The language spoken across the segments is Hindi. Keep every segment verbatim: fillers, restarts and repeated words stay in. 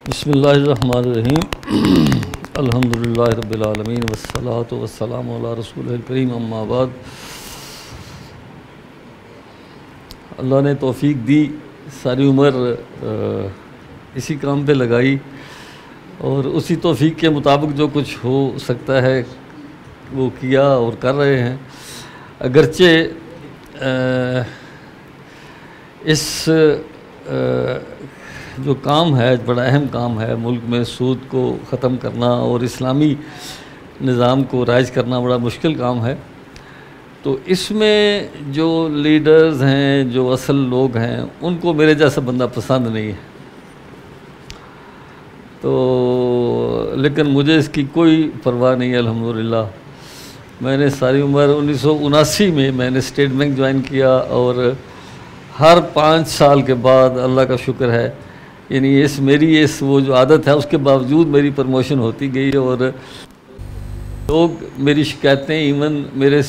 बिस्मिल्लाहिर्रहमानिर्रहीम अल्हम्दुलिल्लाहि रब्बिल आलमीन वस्सलातु वस्सलामु अला रसूलिल करीम अम्मा बाद। अल्लाह ने तौफीक दी, सारी उम्र इसी काम पे लगाई और उसी तौफीक के मुताबिक जो कुछ हो सकता है वो किया और कर रहे हैं। अगरचे इस आ, जो काम है बड़ा अहम काम है, मुल्क में सूद को ख़त्म करना और इस्लामी निज़ाम को राइज करना बड़ा मुश्किल काम है। तो इसमें जो लीडर्स हैं, जो असल लोग हैं, उनको मेरे जैसा बंदा पसंद नहीं है। तो लेकिन मुझे इसकी कोई परवाह नहीं है अल्हम्दुलिल्लाह। मैंने सारी उम्र उन्नीस सौ उनासी में मैंने स्टेट बैंक ज्वाइन किया और हर पाँच साल के बाद अल्लाह का शुक्र है, यानी इस मेरी इस वो जो आदत है उसके बावजूद मेरी प्रमोशन होती गई और लोग मेरी शिकायतें इवन मेरे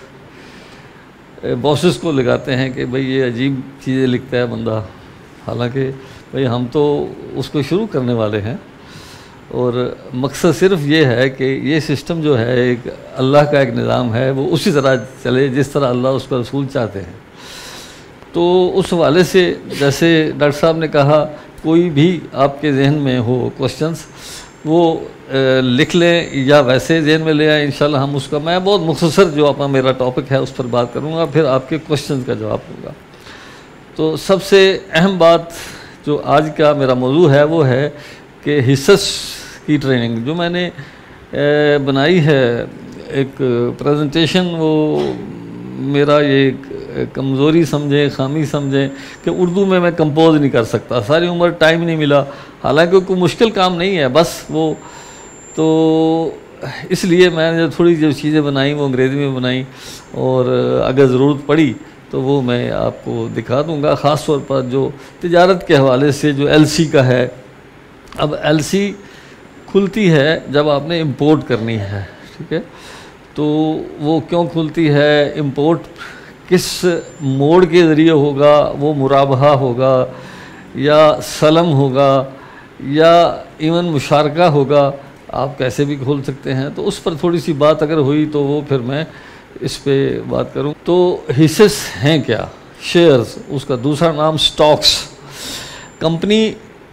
बॉसेस को लगाते हैं कि भाई ये अजीब चीज़ें लिखता है बंदा। हालांकि भाई हम तो उसको शुरू करने वाले हैं और मकसद सिर्फ ये है कि ये सिस्टम जो है एक अल्लाह का एक निज़ाम है, वो उसी तरह चले जिस तरह अल्लाह उसका रसूल चाहते हैं। तो उस हवाले से जैसे डॉक्टर साहब ने कहा, कोई भी आपके जहन में हो क्वेश्चंस वो ए, लिख लें या वैसे जहन में ले आए, इंशाल्लाह हम उसका, मैं बहुत मुख्तसर जो अपना मेरा टॉपिक है उस पर बात करूँगा, फिर आपके क्वेश्चंस का जवाब दूँगा। तो सबसे अहम बात जो आज का मेरा मौजू है वो है कि हिस्सस की ट्रेनिंग जो मैंने ए, बनाई है, एक प्रेजेंटेशन, वो मेरा ये कमज़ोरी समझें, ख़ामी समझें कि उर्दू में मैं कंपोज नहीं कर सकता, सारी उम्र टाइम नहीं मिला। हालांकि कोई मुश्किल काम नहीं है, बस वो तो इसलिए मैंने जो थोड़ी जो चीज़ें बनाई वो अंग्रेज़ी में बनाई और अगर ज़रूरत पड़ी तो वो मैं आपको दिखा दूँगा। ख़ास तौर पर जो तिजारत के हवाले से जो एल सी का है, अब एल सी खुलती है जब आपने इम्पोर्ट करनी है, ठीक है, तो वो क्यों खुलती है, इम्पोर्ट किस मोड के ज़रिए होगा, वो मुराबहा होगा या सलम होगा या इवन मुशारका होगा, आप कैसे भी खोल सकते हैं। तो उस पर थोड़ी सी बात अगर हुई तो वो फिर मैं इस पे बात करूं। तो हिस्सेस हैं क्या, शेयर्स, उसका दूसरा नाम स्टॉक्स। कंपनी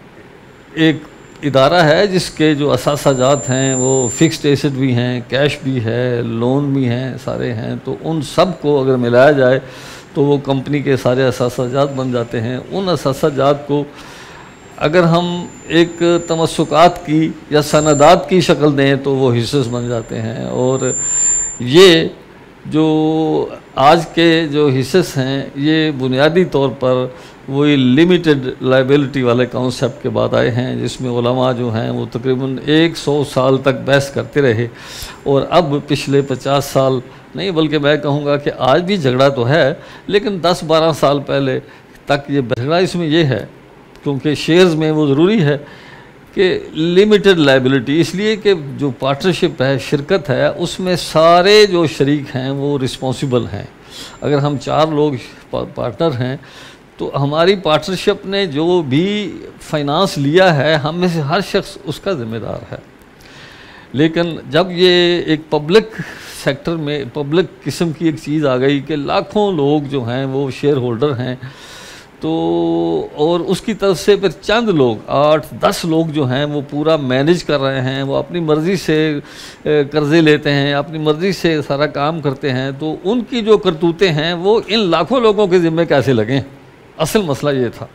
एक इदारा है जिसके जो असासाजात हैं वो फिक्स्ड एसेट भी हैं, कैश भी है, लोन भी हैं, सारे हैं। तो उन सब को अगर मिलाया जाए तो वो कंपनी के सारे असासाजात बन जाते हैं। उन असासाजात को अगर हम एक तमस्सुकात की या सनदात की शक्ल दें तो वो हिस्सेस बन जाते हैं। और ये जो आज के जो हिस्सेस हैं ये बुनियादी तौर पर वही लिमिटेड लाइबिलिटी वाले कॉन्सेप्ट के बाद आए हैं, जिसमें उलमा जो हैं वो तकरीबन एक सौ साल तक बहस करते रहे और अब पिछले पचास साल नहीं बल्कि मैं कहूँगा कि आज भी झगड़ा तो है, लेकिन दस बारह साल पहले तक ये झगड़ा इसमें ये है क्योंकि शेयर्स में वो ज़रूरी है कि लिमिटेड लाइबिलिटी, इसलिए कि जो पार्टनरशिप है, शिरकत है, उसमें सारे जो शरीक हैं वो रिस्पॉन्सिबल हैं। अगर हम चार लोग पार्टनर हैं तो हमारी पार्टनरशिप ने जो भी फाइनेंस लिया है हम में से हर शख्स उसका ज़िम्मेदार है। लेकिन जब ये एक पब्लिक सेक्टर में पब्लिक किस्म की एक चीज़ आ गई कि लाखों लोग जो हैं वो शेयर होल्डर हैं, तो और उसकी तरफ से फिर चंद लोग, आठ दस लोग जो हैं वो पूरा मैनेज कर रहे हैं, वो अपनी मर्ज़ी से कर्ज़े लेते हैं, अपनी मर्ज़ी से सारा काम करते हैं, तो उनकी जो करतूतें हैं वो इन लाखों लोगों के ज़िम्मे कैसे लगें, असल मसला ये था।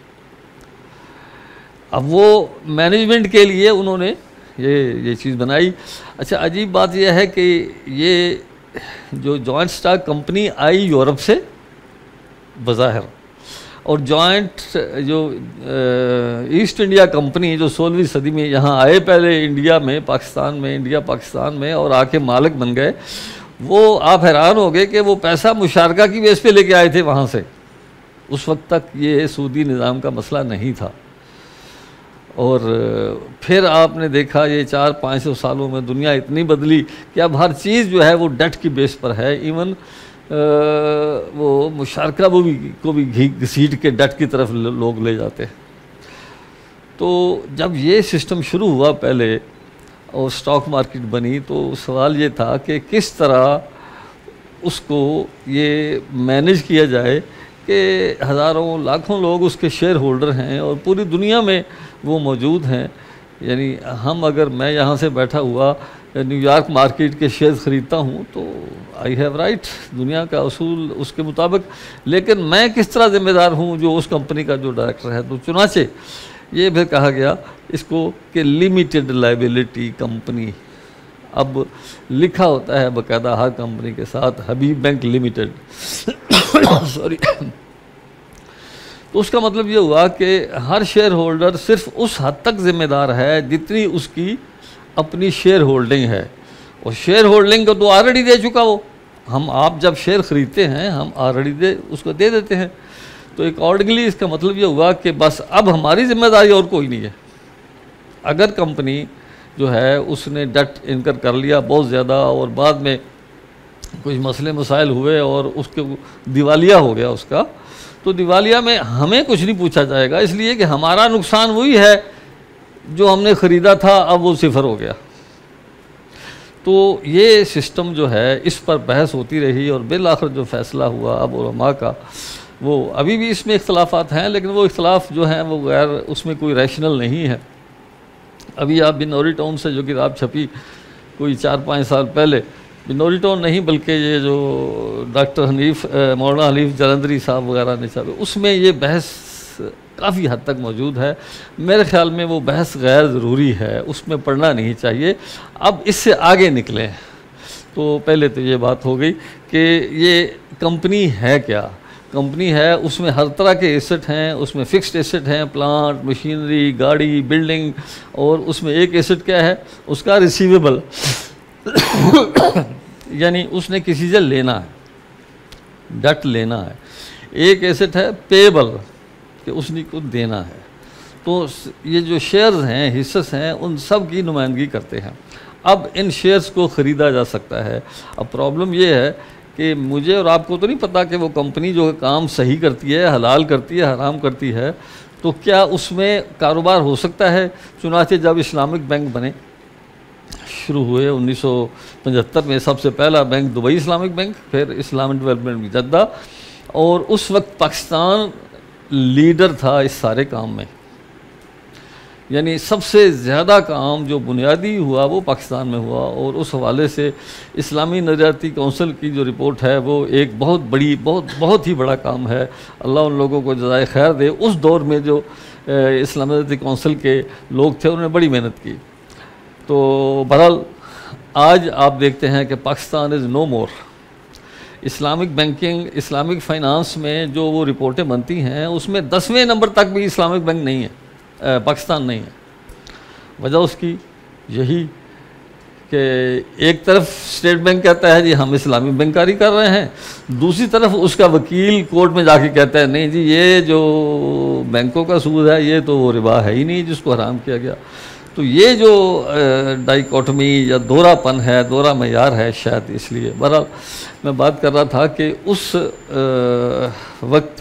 अब वो मैनेजमेंट के लिए उन्होंने ये ये चीज़ बनाई। अच्छा, अजीब बात यह है कि ये जो जॉइंट स्टॉक कंपनी आई यूरोप से बज़ाहिर, और जॉइंट जो ईस्ट इंडिया कंपनी जो सोलहवीं सदी में यहाँ आए पहले इंडिया में, पाकिस्तान में, इंडिया पाकिस्तान में और आके मालिक बन गए, वो आप हैरान हो गए कि वो पैसा मुशारका की बेस पे लेके आए थे वहाँ से। उस वक्त तक ये सूदी निज़ाम का मसला नहीं था। और फिर आपने देखा ये चार पाँच सौ सालों में दुनिया इतनी बदली कि अब हर चीज़ जो है वो डेट की बेस पर है। इवन वो मुशारका वो भी को भी घी घसीट के डेट की तरफ लोग ले जाते हैं। तो जब ये सिस्टम शुरू हुआ पहले और स्टॉक मार्केट बनी, तो सवाल ये था कि किस तरह उसको ये मैनेज किया जाए कि हज़ारों लाखों लोग उसके शेयर होल्डर हैं और पूरी दुनिया में वो मौजूद हैं। यानी हम अगर मैं यहाँ से बैठा हुआ न्यूयॉर्क मार्केट के शेयर ख़रीदता हूँ तो आई हैव राइट, दुनिया का असूल उसके मुताबिक, लेकिन मैं किस तरह ज़िम्मेदार हूँ जो उस कंपनी का जो डायरेक्टर है। तो चुनाचे ये फिर कहा गया इसको कि लिमिटेड लायबिलिटी कंपनी। अब लिखा होता है बाकायदा हर कंपनी के साथ हबीब बैंक लिमिटेड सॉरी। तो उसका मतलब ये हुआ कि हर शेयर होल्डर सिर्फ उस हद तक ज़िम्मेदार है जितनी उसकी अपनी शेयर होल्डिंग है, और शेयर होल्डिंग को तो ऑलरेडी दे चुका वो। हम आप जब शेयर ख़रीदते हैं हम ऑलरेडी दे उसको दे देते हैं। तो अकॉर्डिंगली इसका मतलब ये हुआ कि बस अब हमारी ज़िम्मेदारी और कोई नहीं है। अगर कंपनी जो है उसने डेट इनकर कर लिया बहुत ज़्यादा और बाद में कुछ मसले मसाइल हुए और उसके दिवालिया हो गया उसका, तो दिवालिया में हमें कुछ नहीं पूछा जाएगा, इसलिए कि हमारा नुकसान वही है जो हमने ख़रीदा था, अब वो सिफर हो गया। तो ये सिस्टम जो है इस पर बहस होती रही और बिल आखिर जो फ़ैसला हुआ अब उलमा का, वो अभी भी इसमें इख्तलाफात हैं, लेकिन वो इख्तलाफ जो हैं वो गैर उसमें कोई रैशनल नहीं है। अभी आप बिनौरी टाउन से जो किताब छपी कोई चार पाँच साल पहले, बिनौरी टाउन नहीं बल्कि ये जो डॉक्टर हनीफ मौलाना हनीफ जलंधरी साहब वगैरह ने छपे, उसमें ये बहस काफ़ी हद तक मौजूद है। मेरे ख़्याल में वो बहस गैर ज़रूरी है, उसमें पढ़ना नहीं चाहिए। अब इससे आगे निकलें तो पहले तो ये बात हो गई कि ये कंपनी है क्या। कंपनी है, उसमें हर तरह के एसेट हैं, उसमें फ़िक्स्ड एसेट हैं, प्लांट मशीनरी गाड़ी बिल्डिंग, और उसमें एक एसेट क्या है उसका रिसीवेबल यानी उसने किसी से लेना है, डेट लेना है। एक एसेट है पेएबल कि उसने को देना है। तो ये जो शेयर्स हैं हिस्सेस हैं उन सब की नुमाइंदगी करते हैं। अब इन शेयर्स को ख़रीदा जा सकता है। अब प्रॉब्लम ये है कि मुझे और आपको तो नहीं पता कि वो कंपनी जो काम सही करती है, हलाल करती है, हराम करती है, तो क्या उसमें कारोबार हो सकता है। चुनाचे जब इस्लामिक बैंक बने शुरू हुए उन्नीस सौ पचहत्तर में, सबसे पहला बैंक दुबई इस्लामिक बैंक, फिर इस्लामिक डेवलपमेंट बैंक जद्दा, और उस वक्त पाकिस्तान लीडर था इस सारे काम में। यानी सबसे ज़्यादा काम जो बुनियादी हुआ वो पाकिस्तान में हुआ, और उस हवाले से इस्लामी नज़रियाती कौंसिल की जो रिपोर्ट है वो एक बहुत बड़ी बहुत बहुत ही बड़ा काम है। अल्लाह उन लोगों को जज़ाए खैर दे। उस दौर में जो इस्लामी नज़रियाती कौंसिल के लोग थे उन्होंने बड़ी मेहनत की। तो बहरहाल आज आप देखते हैं कि Pakistan is no more. Islamic banking, Islamic finance में जो वो रिपोर्टें बनती हैं उसमें दसवें नंबर तक भी इस्लामिक बैंक नहीं है, पाकिस्तान नहीं है। वजह उसकी यही कि एक तरफ स्टेट बैंक कहता है जी हम इस्लामी बैंकारी कर रहे हैं, दूसरी तरफ उसका वकील कोर्ट में जाके कहता है नहीं जी ये जो बैंकों का सूद है ये तो वो रिबा है ही नहीं जिसको हराम किया गया। तो ये जो डाइकोटमी या दोहरापन है, दोहरा मयार है शायद इसलिए। बहरहाल मैं बात कर रहा था कि उस वक्त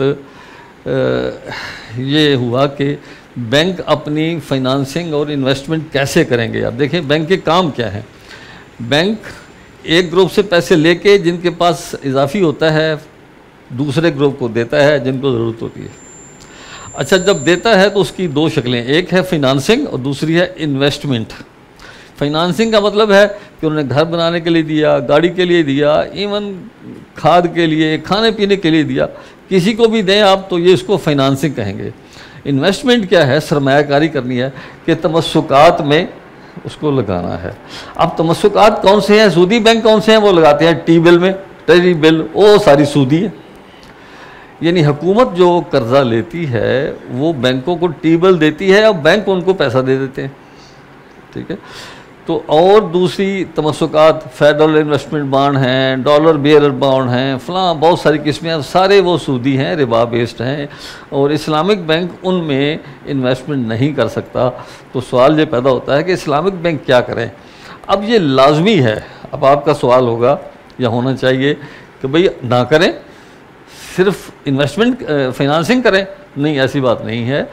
ये हुआ कि बैंक अपनी फाइनेंसिंग और इन्वेस्टमेंट कैसे करेंगे। अब देखें बैंक के काम क्या है। बैंक एक ग्रुप से पैसे लेके जिनके पास इजाफी होता है दूसरे ग्रुप को देता है जिनको ज़रूरत होती है। अच्छा, जब देता है तो उसकी दो शक्लें, एक है फाइनेंसिंग और दूसरी है इन्वेस्टमेंट। फाइनेंसिंग का मतलब है कि उन्होंने घर बनाने के लिए दिया, गाड़ी के लिए दिया, इवन खाद के लिए, खाने पीने के लिए दिया, किसी को भी दें आप तो ये इसको फाइनेंसिंग कहेंगे। इन्वेस्टमेंट क्या है, सरमायाकारी करनी है कि तमस्सुकात में उसको लगाना है। अब तमस्सुकात कौन से हैं, सूदी बैंक कौन से हैं, वो लगाते हैं टी बिल में, ट्रेजरी बिल, वो सारी सूदी है। यानी हुकूमत जो कर्ज़ा लेती है वो बैंकों को टी बिल देती है और बैंक उनको पैसा दे देते हैं, ठीक है। तो और दूसरी तमस्सुकात फेडरल इन्वेस्टमेंट बॉन्ड हैं, डॉलर बेयरर बॉन्ड हैं, फ़लाँ बहुत सारी किस्में हैं, सारे वो सूदी हैं, रिबा बेस्ड हैं, और इस्लामिक बैंक उनमें इन्वेस्टमेंट नहीं कर सकता। तो सवाल ये पैदा होता है कि इस्लामिक बैंक क्या करें। अब ये लाजमी है, अब आपका सवाल होगा या होना चाहिए कि भाई ना करें, सिर्फ इन्वेस्टमेंट फाइनेंसिंग करें। नहीं, ऐसी बात नहीं है।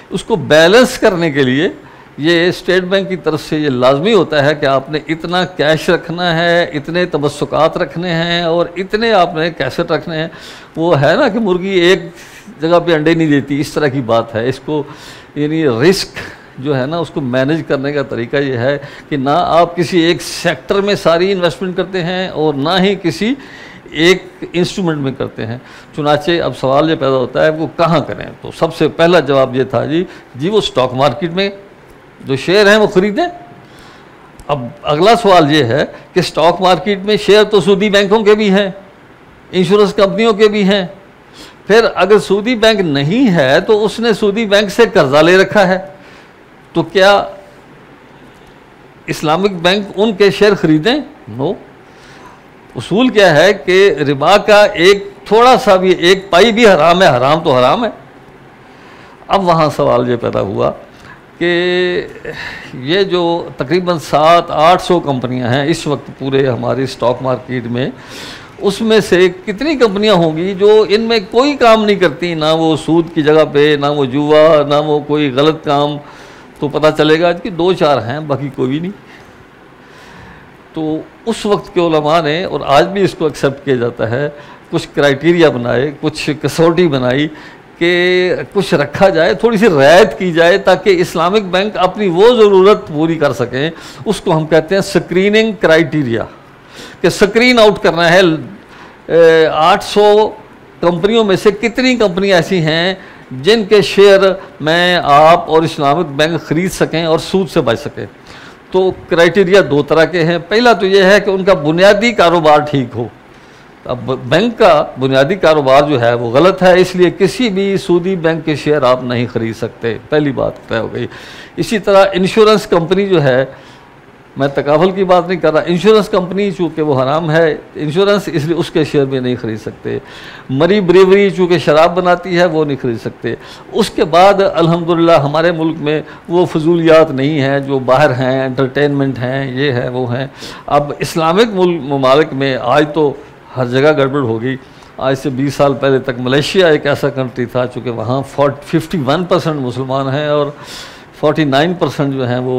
उसको बैलेंस करने के लिए ये स्टेट बैंक की तरफ से ये लाजमी होता है कि आपने इतना कैश रखना है, इतने तबस्सुकात रखने हैं और इतने आपने कैसेट रखने हैं। वो है ना कि मुर्गी एक जगह पे अंडे नहीं देती, इस तरह की बात है। इसको यानी रिस्क जो है ना उसको मैनेज करने का तरीका ये है कि ना आप किसी एक सेक्टर में सारी इन्वेस्टमेंट करते हैं और ना ही किसी एक इंस्ट्रूमेंट में करते हैं। चुनाचे अब सवाल ये पैदा होता है वो कहाँ करें। तो सबसे पहला जवाब ये था जी जी वो स्टॉक मार्केट में जो शेयर हैं वो खरीदें। अब अगला सवाल ये है कि स्टॉक मार्केट में शेयर तो सूदी बैंकों के भी हैं, इंश्योरेंस कंपनियों के भी हैं। फिर अगर सूदी बैंक नहीं है तो उसने सूदी बैंक से कर्जा ले रखा है, तो क्या इस्लामिक बैंक उनके शेयर खरीदें? नो। उसूल क्या है कि रिबा का एक थोड़ा सा भी एक पाई भी हराम है, हराम तो हराम है। अब वहाँ सवाल ये पैदा हुआ कि ये जो तकरीबन सात आठ सौ कंपनियां हैं इस वक्त पूरे हमारे स्टॉक मार्केट में, उसमें से कितनी कंपनियां होंगी जो इनमें कोई काम नहीं करती, ना वो सूद की जगह पे, ना वो जुआ, ना वो कोई गलत काम। तो पता चलेगा कि दो चार हैं, बाकी कोई भी नहीं। तो उस वक्त के उलमा ने, और आज भी इसको एक्सेप्ट किया जाता है, कुछ क्राइटेरिया बनाए, कुछ कसौटी बनाई कि कुछ रखा जाए, थोड़ी सी रियायत की जाए ताकि इस्लामिक बैंक अपनी वो ज़रूरत पूरी कर सकें। उसको हम कहते हैं स्क्रीनिंग क्राइटेरिया, कि स्क्रीन आउट करना है आठ सौ कंपनियों में से कितनी कंपनियां ऐसी हैं जिनके शेयर मैं, आप और इस्लामिक बैंक ख़रीद सकें और सूद से बच सकें। तो क्राइटेरिया दो तरह के हैं। पहला तो ये है कि उनका बुनियादी कारोबार ठीक हो। अब बैंक का बुनियादी कारोबार जो है वो गलत है, इसलिए किसी भी सूदी बैंक के शेयर आप नहीं खरीद सकते। पहली बात तय हो गई। इसी तरह इंश्योरेंस कंपनी जो है, मैं तकाफल की बात नहीं कर रहा, इंश्योरेंस कंपनी चूँकि वो हराम है इंश्योरेंस, इसलिए उसके शेयर भी नहीं खरीद सकते। मरी ब्रेवरी चूँकि शराब बनाती है वो नहीं खरीद सकते। उसके बाद अल्हम्दुलिल्लाह हमारे मुल्क में वो फजूलियात नहीं हैं जो बाहर हैं, एंटरटेनमेंट हैं, ये है वो हैं। अब इस्लामिक मुल्क ममालिक में आज तो हर जगह गड़बड़ हो गई। आज से बीस साल पहले तक मलेशिया एक ऐसा कंट्री था चूँकि वहाँ फिफ्टी वन परसेंट मुसलमान हैं और उनचास परसेंट जो हैं वो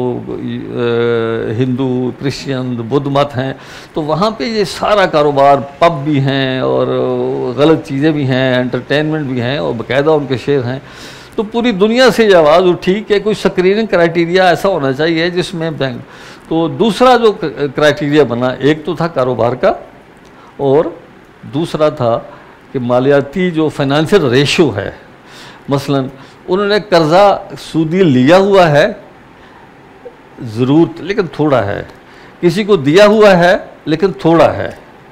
हिंदू, क्रिश्चियन, बुद्ध मत हैं। तो वहाँ पे ये सारा कारोबार, पब भी हैं और गलत चीज़ें भी हैं, एंटरटेनमेंट भी हैं और बाकायदा उनके शेयर हैं। तो पूरी दुनिया से ये आवाज़ उठी कि कोई स्क्रीनिंग क्राइटेरिया ऐसा होना चाहिए जिसमें बैंक। तो दूसरा जो क्राइटेरिया बना, एक तो था कारोबार का और दूसरा था कि मालियाती जो फाइनेंशियल रेशो है। मसलन उन्होंने कर्जा सूदी लिया हुआ है ज़रूर, लेकिन थोड़ा है, किसी को दिया हुआ है लेकिन थोड़ा है।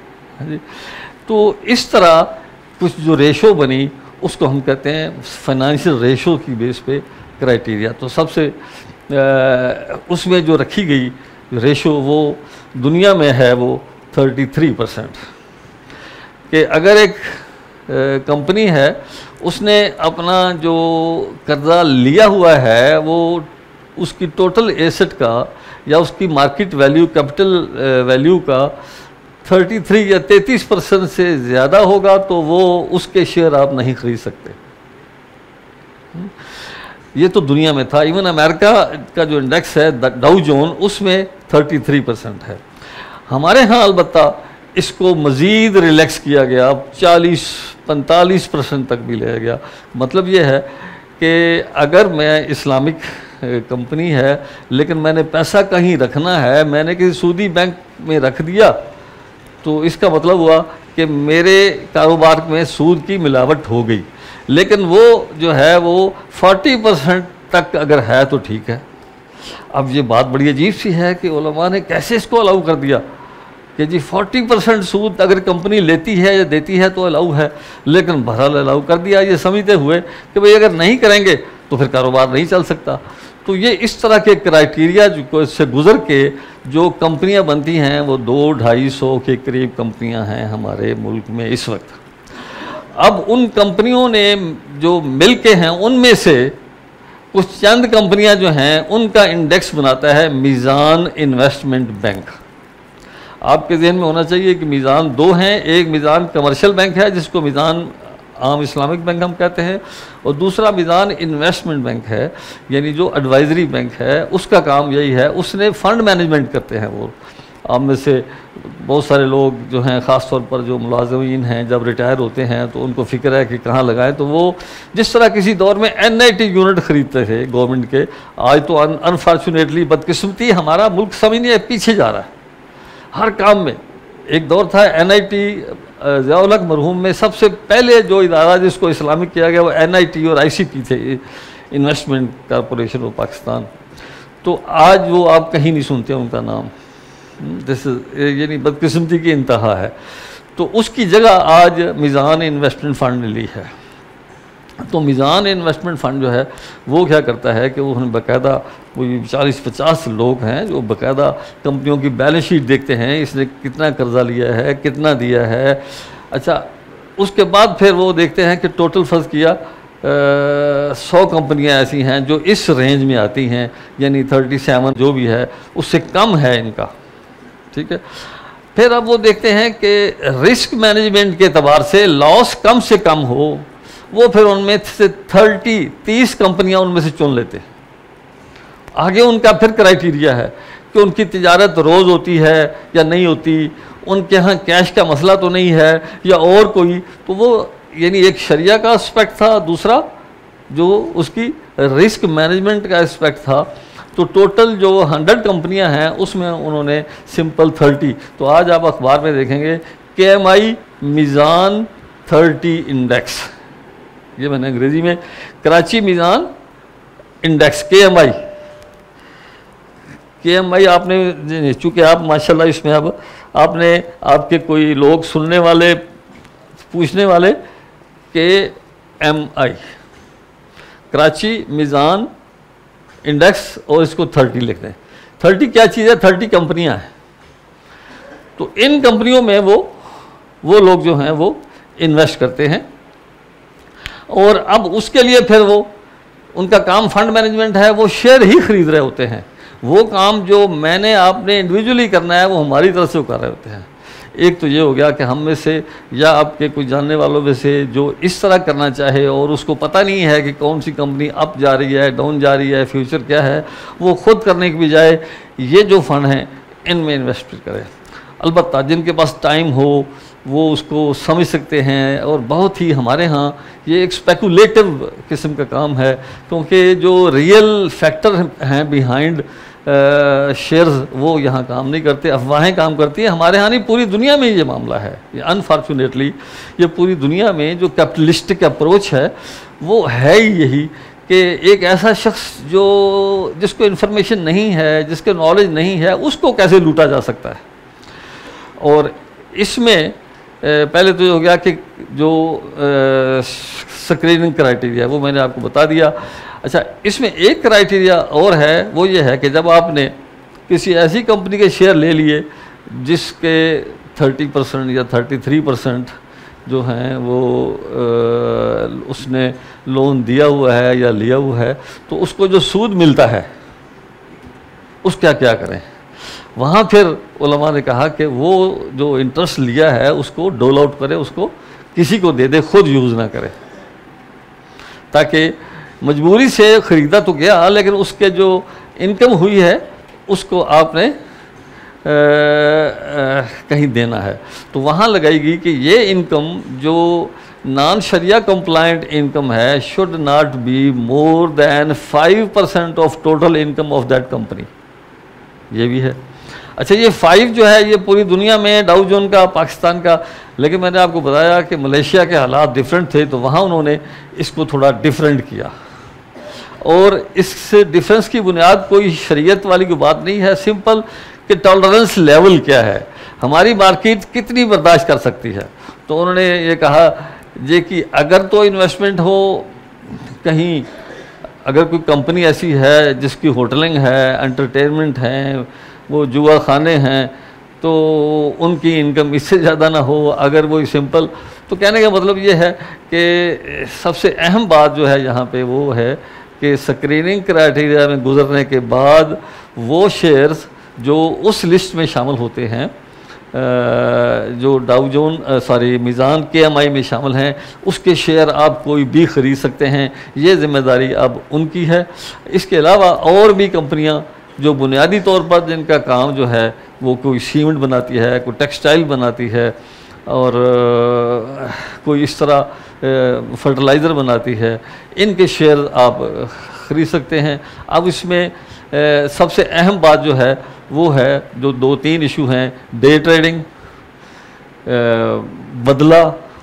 तो इस तरह कुछ जो रेशो बनी उसको हम कहते हैं फाइनेंशियल रेशो की बेस पे क्राइटेरिया। तो सबसे उसमें जो रखी गई रेशो वो दुनिया में है वो तैंतीस परसेंट। कि अगर एक कंपनी है उसने अपना जो कर्जा लिया हुआ है वो उसकी टोटल एसेट का या उसकी मार्केट वैल्यू, कैपिटल वैल्यू का तैंतीस या तैंतीस परसेंट से ज़्यादा होगा तो वो उसके शेयर आप नहीं खरीद सकते। ये तो दुनिया में था। इवन अमेरिका का जो इंडेक्स है डाउ जोन, उसमें तैंतीस परसेंट है। हमारे यहाँ अलबत्ता इसको मज़ीद रिलैक्स किया गया, चालीस पैंतालीस परसेंट तक भी लिया गया। मतलब ये है कि अगर मैं इस्लामिक कंपनी है लेकिन मैंने पैसा कहीं रखना है, मैंने किसी सूदी बैंक में रख दिया, तो इसका मतलब हुआ कि मेरे कारोबार में सूद की मिलावट हो गई। लेकिन वो जो है वो चालीस परसेंट तक अगर है तो ठीक है। अब ये बात बड़ी अजीब सी है कि उलमा ने कैसे इसको अलाउ कर दिया कि जी चालीस परसेंट सूद अगर कंपनी लेती है या देती है तो अलाउ है, लेकिन बहरहाल अलाउ कर दिया ये समझते हुए कि भाई अगर नहीं करेंगे तो फिर कारोबार नहीं चल सकता। तो ये इस तरह के क्राइटेरिया जो से गुज़र के जो कंपनियां बनती हैं वो दो ढाई सौ के करीब कंपनियां हैं हमारे मुल्क में इस वक्त। अब उन कंपनियों ने जो मिल के हैं उनमें से कुछ चंद कंपनियां जो हैं उनका इंडेक्स बनाता है मीज़ान इन्वेस्टमेंट बैंक। आपके जहन में होना चाहिए कि मीज़ान दो हैं, एक मीज़ान कमर्शियल बैंक है जिसको मीज़ान आम इस्लामिक बैंक हम कहते हैं, और दूसरा मीज़ान इन्वेस्टमेंट बैंक है, यानी जो एडवाइजरी बैंक है उसका काम यही है, उसने फ़ंड मैनेजमेंट करते हैं वो। आप में से बहुत सारे लोग जो हैं, ख़ास तौर पर जो मुलाज़मीन हैं, जब रिटायर होते हैं तो उनको फ़िक्र है कि कहाँ लगाएं, तो वो जिस तरह किसी दौर में एन आई टी यूनिट ख़रीदते थे गवर्नमेंंट के, आज तो अनफॉर्चुनेटली बदकिस्मती हमारा मुल्क समझिए पीछे जा रहा है हर काम में। एक दौर था एन आई टी, ज़ियाउल हक मरहूम में सबसे पहले जो इदारा जिसको इस्लामिक किया गया वो एन आई टी और आई सी पी थे, इन्वेस्टमेंट कॉरपोरेशन ऑफ पाकिस्तान। तो आज वो आप कहीं नहीं सुनते उनका नाम, जैसे यानी बदकिस्मती की इंतहा है। तो उसकी जगह आज मीज़ान इन्वेस्टमेंट फ़ंड ने ली है। तो मीज़ान इन्वेस्टमेंट फ़ंड जो है वो क्या करता है कि उन्होंने बाकायदा, कोई चालीस पचास लोग हैं जो बाकायदा कंपनियों की बैलेंस शीट देखते हैं, इसने कितना कर्जा लिया है, कितना दिया है। अच्छा, उसके बाद फिर वो देखते हैं कि टोटल फ़र्ज़ किया सौ कंपनियां ऐसी हैं जो इस रेंज में आती हैं, यानी थर्टी सेवन जो भी है उससे कम है इनका, ठीक है। फिर अब वो देखते हैं कि रिस्क मैनेजमेंट के एतबार से लॉस कम से कम हो, वो फिर उनमें से थर्टी तीस कंपनियां उनमें से चुन लेते हैं। आगे उनका फिर क्राइटेरिया है कि उनकी तिजारत रोज़ होती है या नहीं होती, उनके यहाँ कैश का मसला तो नहीं है या और कोई, तो वो यानी एक शरिया का एस्पेक्ट था, दूसरा जो उसकी रिस्क मैनेजमेंट का एस्पेक्ट था। तो टोटल जो हंड्रेड कंपनियां हैं उसमें उन्होंने सिंपल थर्टी, तो आज आप अखबार में देखेंगे K M I Meezan thirty index, ये मैंने अंग्रेजी में Karachi Meezan index K M I K M आई आपने, चूँकि आप माशाल्लाह इसमें अब आपने आपके कोई लोग सुनने वाले पूछने वाले K M I Karachi Meezan index और इसको थर्टी लिख दें। थर्टी क्या चीज़ है? थर्टी कंपनियां हैं। तो इन कंपनियों में वो वो लोग जो हैं वो इन्वेस्ट करते हैं, और अब उसके लिए फिर वो उनका काम फंड मैनेजमेंट है, वो शेयर ही खरीद रहे होते हैं। वो काम जो मैंने आपने इंडिविजुअली करना है वो हमारी तरफ से वो कर रहे होते हैं। एक तो ये हो गया कि हम में से या आपके कुछ जानने वालों में से जो इस तरह करना चाहे और उसको पता नहीं है कि कौन सी कंपनी अप जा रही है, डाउन जा रही है, फ्यूचर क्या है, वो खुद करने की बजाय ये जो फंड हैं इनमें इन्वेस्ट करें। अलबत्ता जिनके पास टाइम हो वो उसको समझ सकते हैं, और बहुत ही हमारे यहाँ ये एक स्पेकुलेटिव किस्म का काम है, क्योंकि जो रियल फैक्टर हैं बिहाइंड शेयर्स वो यहाँ काम नहीं करते, अफवाहें काम करती हैं। हमारे यहाँ नहीं, पूरी दुनिया में ये मामला है। ये अनफॉर्चुनेटली ये पूरी दुनिया में जो कैपिटलिस्टिक अप्रोच है वो है ही यही कि एक ऐसा शख्स जो जिसको इन्फॉर्मेशन नहीं है, जिसके नॉलेज नहीं है, उसको कैसे लूटा जा सकता है। और इसमें पहले तो ये हो गया कि जो स्क्रीनिंग क्राइटेरिया है वो मैंने आपको बता दिया। अच्छा, इसमें एक क्राइटेरिया और है, वो ये है कि जब आपने किसी ऐसी कंपनी के शेयर ले लिए जिसके थर्टी परसेंट या थर्टी थ्री परसेंट जो हैं वो आ, उसने लोन दिया हुआ है या लिया हुआ है, तो उसको जो सूद मिलता है उसका क्या करें। वहाँ फिर उलमा ने कहा कि वो जो इंटरेस्ट लिया है उसको डोल आउट करे, उसको किसी को दे दे, खुद यूज़ ना करे, ताकि मजबूरी से ख़रीदा तो गया लेकिन उसके जो इनकम हुई है उसको आपने आ, आ, कहीं देना है। तो वहाँ लगाएगी कि ये इनकम जो नॉन शरिया कंप्लाइंट इनकम है should not be more than five percent of total income of that company, ये भी है। अच्छा, ये फाइव जो है ये पूरी दुनिया में, डाउ जोन का, पाकिस्तान का, लेकिन मैंने आपको बताया कि मलेशिया के हालात डिफरेंट थे, तो वहाँ उन्होंने इसको थोड़ा डिफरेंट किया। और इस डिफरेंस की बुनियाद कोई शरीयत वाली कोई बात नहीं है, सिंपल कि टॉलरेंस लेवल क्या है, हमारी मार्केट कितनी बर्दाश्त कर सकती है। तो उन्होंने ये कहा जे कि अगर तो इन्वेस्टमेंट हो कहीं, अगर कोई कंपनी ऐसी है जिसकी होटलिंग है, एंटरटेनमेंट है, वो जुआ खाने हैं, तो उनकी इनकम इससे ज़्यादा ना हो। अगर वो सिंपल, तो कहने का मतलब ये है कि सबसे अहम बात जो है यहाँ पे वो है कि स्क्रीनिंग क्राइटेरिया में गुजरने के बाद वो शेयर्स जो उस लिस्ट में शामिल होते हैं जो डाउ जोन सॉरी मीज़ान के एम आई में शामिल हैं, उसके शेयर आप कोई भी ख़रीद सकते हैं। ये ज़िम्मेदारी अब उनकी है। इसके अलावा और भी कंपनियां जो बुनियादी तौर पर जिनका काम जो है वो कोई सीमेंट बनाती है, कोई टेक्सटाइल बनाती है, और कोई इस तरह फर्टिलाइज़र बनाती है, इनके शेयर आप ख़रीद सकते हैं। अब इसमें सबसे अहम बात जो है वो है, जो दो तीन इशू हैं, डे ट्रेडिंग, बदला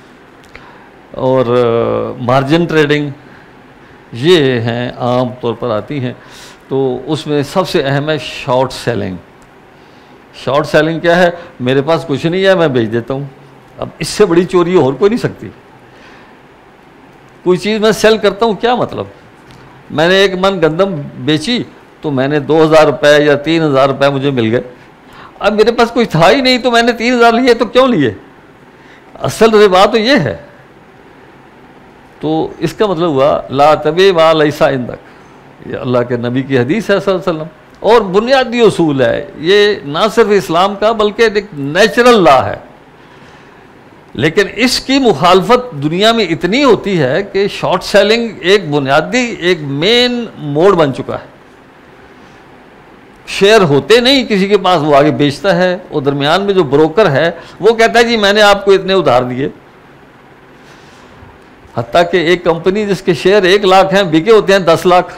और मार्जिन ट्रेडिंग, ये हैं आम तौर पर आती हैं। तो उसमें सबसे अहम है शॉर्ट सेलिंग। शॉर्ट सेलिंग क्या है? मेरे पास कुछ नहीं है, मैं बेच देता हूँ। अब इससे बड़ी चोरी और कोई नहीं सकती। कोई चीज़ मैं सेल करता हूँ, क्या मतलब? मैंने एक मन गंदम बेची तो मैंने दो हज़ार रुपये या तीन हज़ार रुपये मुझे मिल गए। अब मेरे पास कुछ था ही नहीं तो मैंने तीन हज़ार लिए, तो क्यों लिए? असल रिबा तो ये है। तो इसका मतलब हुआ ला तबे वा लैसा इंदक, ये अल्लाह के नबी की हदीस है सल्लल्लाहु अलैहि वसल्लम, और बुनियादी उसूल है। ये ना सिर्फ इस्लाम का बल्कि एक नेचुरल लॉ है। लेकिन इसकी मुखालफत दुनिया में इतनी होती है कि शॉर्ट सेलिंग एक बुनियादी एक मेन मोड बन चुका है। शेयर होते नहीं किसी के पास, वो आगे बेचता है, और दरमियान में जो ब्रोकर है वो कहता है जी मैंने आपको इतने उधार दिए। हत्ता कि एक कंपनी जिसके शेयर एक लाख हैं बिके होते हैं दस लाख।